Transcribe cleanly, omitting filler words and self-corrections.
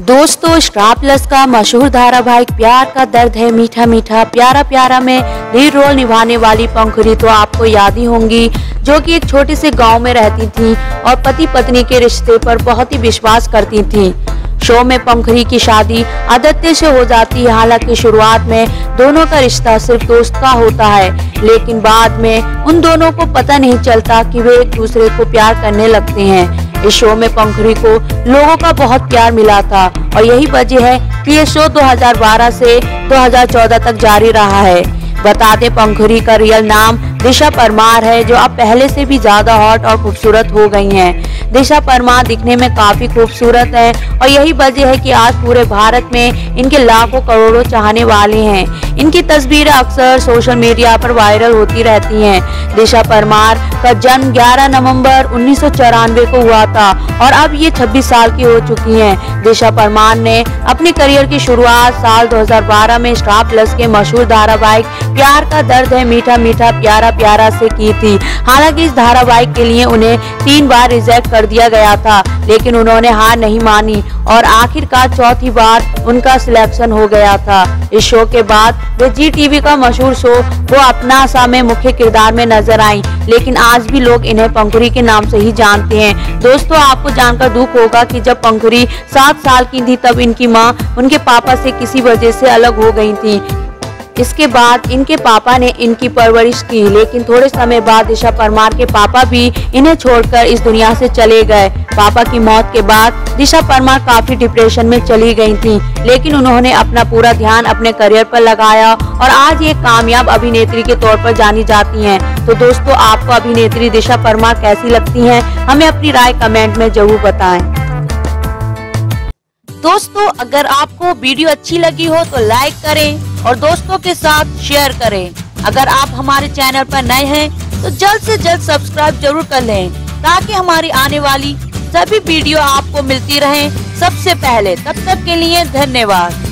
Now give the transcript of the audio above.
दोस्तों, star plus का मशहूर धारावाहिक प्यार का दर्द है मीठा मीठा प्यारा प्यारा में लीड रोल निभाने वाली पंखुड़ी तो आपको याद ही होंगी, जो कि एक छोटे से गांव में रहती थी और पति पत्नी के रिश्ते पर बहुत ही विश्वास करती थी। शो में पंखुड़ी की शादी आदित्य से हो जाती है। हालांकि शुरुआत में दोनों का रिश्ता सिर्फ दोस्त का होता है, लेकिन बाद में उन दोनों को पता नहीं चलता कि वे एक दूसरे को प्यार करने लगते हैं। इस शो में पंखुड़ी को लोगों का बहुत प्यार मिला था और यही वजह है कि ये शो 2012 से 2014 तक जारी रहा है। बता दें, पंखुड़ी का रियल नाम दिशा परमार है, जो अब पहले से भी ज्यादा हॉट और खूबसूरत हो गई हैं। दिशा परमार दिखने में काफी खूबसूरत है और यही वजह है कि आज पूरे भारत में इनके लाखों करोड़ों चाहने वाले हैं। इनकी तस्वीरें अक्सर सोशल मीडिया पर वायरल होती रहती हैं। दिशा परमार का जन्म 11 नवंबर 1994 को हुआ था और अब ये 26 साल की हो चुकी हैं। दिशा परमार ने अपने करियर की शुरुआत साल 2012 में स्टार प्लस के मशहूर धारावाहिक प्यार का दर्द है मीठा मीठा प्यारा प्यारा से की थी। हालांकि इस धारावाहिक के लिए उन्हें 3 बार रिजेक्ट कर दिया गया था, लेकिन उन्होंने हार नहीं मानी और आखिरकार चौथी बार उनका सिलेक्शन हो गया था। इस शो के बाद वे जी टीवी का मशहूर शो वो अपना सा में मुख्य किरदार में नजर आई, लेकिन आज भी लोग इन्हें पंखुड़ी के नाम से ही जानते हैं। दोस्तों, आपको जानकर दुख होगा कि जब पंखुड़ी 7 साल की थी तब इनकी मां उनके पापा से किसी वजह से अलग हो गई थी। इसके बाद इनके पापा ने इनकी परवरिश की, लेकिन थोड़े समय बाद दिशा परमार के पापा भी इन्हें छोड़कर इस दुनिया से चले गए। पापा की मौत के बाद दिशा परमार काफी डिप्रेशन में चली गई थी, लेकिन उन्होंने अपना पूरा ध्यान अपने करियर पर लगाया और आज ये कामयाब अभिनेत्री के तौर पर जानी जाती हैं। तो दोस्तों, आपको अभिनेत्री दिशा परमार कैसी लगती हैं? हमें अपनी राय कमेंट में जरूर बताएं। दोस्तों, अगर आपको वीडियो अच्छी लगी हो तो लाइक करें और दोस्तों के साथ शेयर करें। अगर आप हमारे चैनल पर नए हैं तो जल्द से जल्द सब्सक्राइब जरूर कर लें, ताकि हमारी आने वाली सभी वीडियो आपको मिलती रहें सबसे पहले। तब तक के लिए धन्यवाद।